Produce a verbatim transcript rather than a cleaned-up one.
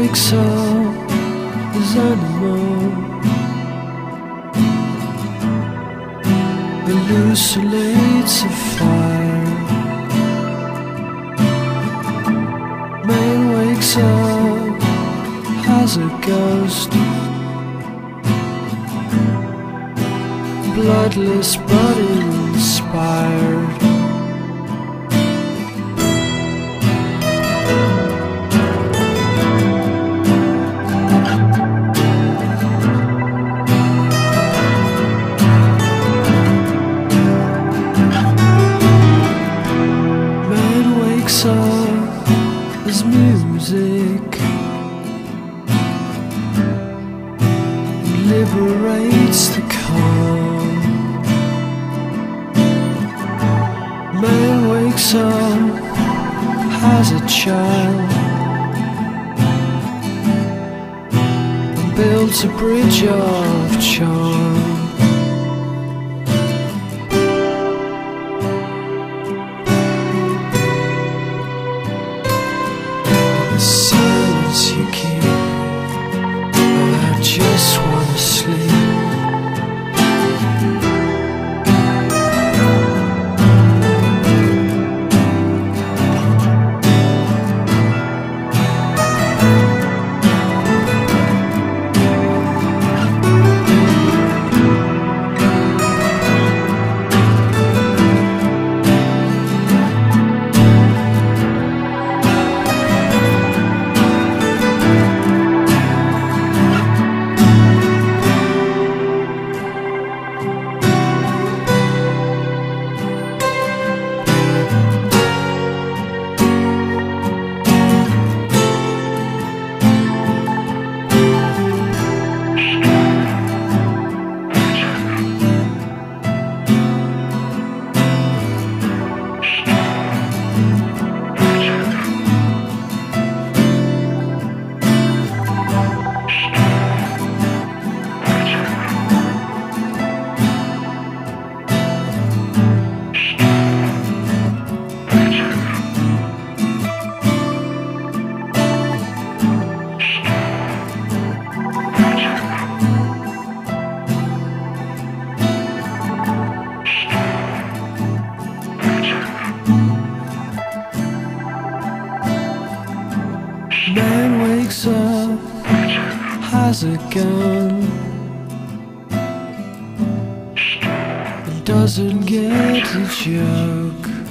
wakes up as animal, hallucinates a fire. Man wakes up as a ghost, bloodless but inspired. Up as music, liberates the calm. Man wakes up as a child and builds a bridge of charm. Silence you keep, I just wanna sleep. Man wakes up, has a gun, and doesn't get a joke.